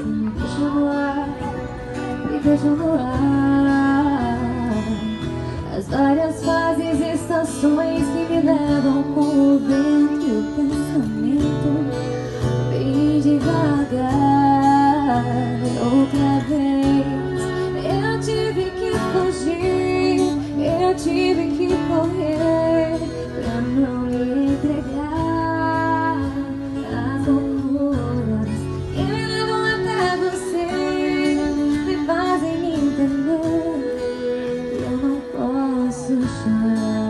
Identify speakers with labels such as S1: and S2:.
S1: me deixa no ar, me deixa no ar. As várias fases e estações que me levam com o vento e o pensamento bem devagar. Outra vez eu tive que fugir, eu tive que correr pra não me entregar às loucuras que me levam até você, me fazem entender que eu não posso chorar.